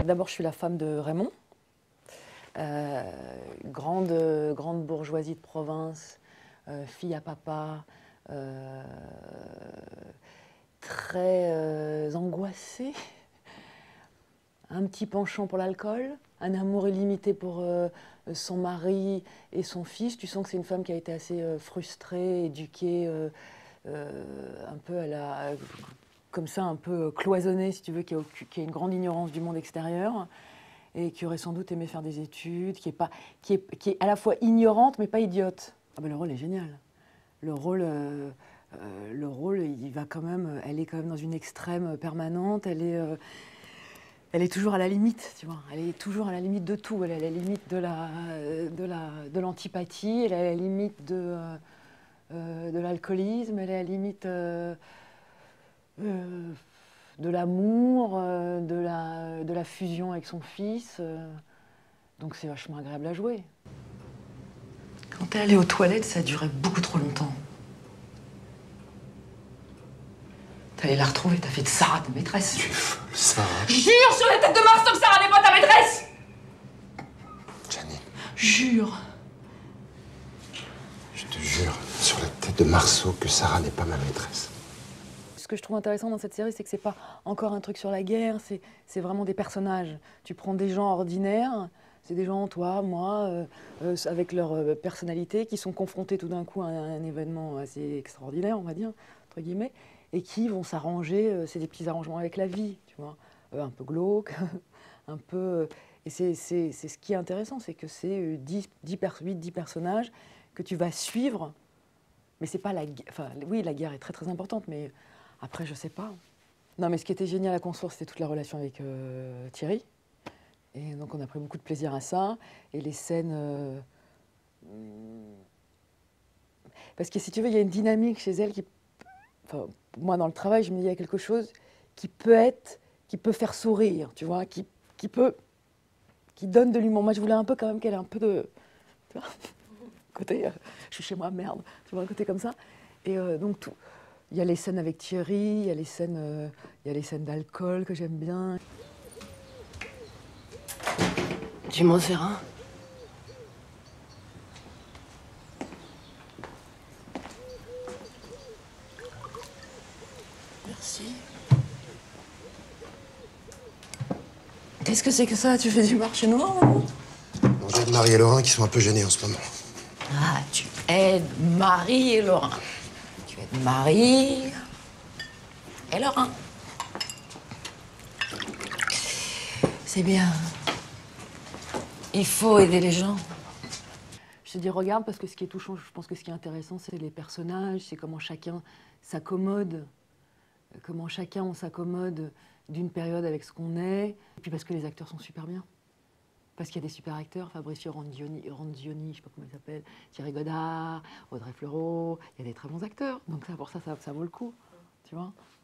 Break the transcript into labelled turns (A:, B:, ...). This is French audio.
A: d'abord, je suis la femme de Raymond, grande bourgeoisie de province, fille à papa, très angoissée, un petit penchant pour l'alcool, un amour illimité pour son mari et son fils. Tu sens que c'est une femme qui a été assez frustrée, éduquée, un peu comme ça, un peu cloisonnée, si tu veux, qui a une grande ignorance du monde extérieur et qui aurait sans doute aimé faire des études, qui est à la fois ignorante mais pas idiote. Ah ben, le rôle est génial. Le rôle, il va quand même, elle est quand même dans une extrême permanente. Elle est toujours à la limite, tu vois. Elle est toujours à la limite de tout. Elle est à la limite de l'antipathie. Elle est à la limite de l'alcoolisme. Elle est à la limite de l'amour, de la fusion avec son fils. Donc c'est vachement agréable à jouer. Quand t'es allée aux toilettes, ça a duré beaucoup trop longtemps. T'es allée la retrouver, t'as fait de Sarah ta maîtresse.
B: Tu es folle, Sarah.
A: Jure sur la tête de Mars que Sarah n'est pas ta maîtresse.
B: Janine.
A: Jure.
B: Je te jure, sur la tête de Marceau, que Sarah n'est pas ma maîtresse.
A: Ce que je trouve intéressant dans cette série, c'est que c'est pas encore un truc sur la guerre, c'est vraiment des personnages. Tu prends des gens ordinaires, c'est des gens, toi, moi, avec leur personnalité, qui sont confrontés tout d'un coup à un événement assez extraordinaire, on va dire, entre guillemets, et qui vont s'arranger, c'est des petits arrangements avec la vie, tu vois, un peu glauque, un peu... et c'est ce qui est intéressant, c'est que c'est 8-10 personnages que tu vas suivre, mais c'est pas la guerre... Enfin, oui, la guerre est très très importante, mais après, je sais pas. Non, mais ce qui était génial à construire, c'était toute la relation avec Thierry. Et donc, on a pris beaucoup de plaisir à ça. Et les scènes... Parce que si tu veux, il y a une dynamique chez elle qui... Enfin, moi, dans le travail, je me dis, il y a quelque chose qui peut faire sourire, tu vois, qui donne de l'humour. Moi, je voulais un peu quand même qu'elle ait un peu de... Tu vois, côté, je suis chez moi, merde. Tu vois, un côté comme ça. Et donc, tout... Il y a les scènes avec Thierry, il y a les scènes d'alcool que j'aime bien.
C: Du Montferrand. Merci. Qu'est-ce que c'est que ça? Tu fais du marché noir, non?
B: Bon, j'aide Marie et Laurent qui sont un peu gênés en ce moment.
C: Ah, tu aides Marie et Laurent. Tu aides Marie et Laurent. C'est bien. Il faut aider les gens.
A: Je te dis regarde parce que ce qui est touchant, je pense que ce qui est intéressant, c'est les personnages, c'est comment chacun s'accommode, comment chacun on s'accommode d'une période avec ce qu'on est. Et puis parce que les acteurs sont super bien. Parce qu'il y a des super acteurs, Fabricio Ranzioni, je sais pas comment il s'appelle, Thierry Godard, Audrey Fleurot, il y a des très bons acteurs. Donc ça, pour ça vaut le coup, tu vois.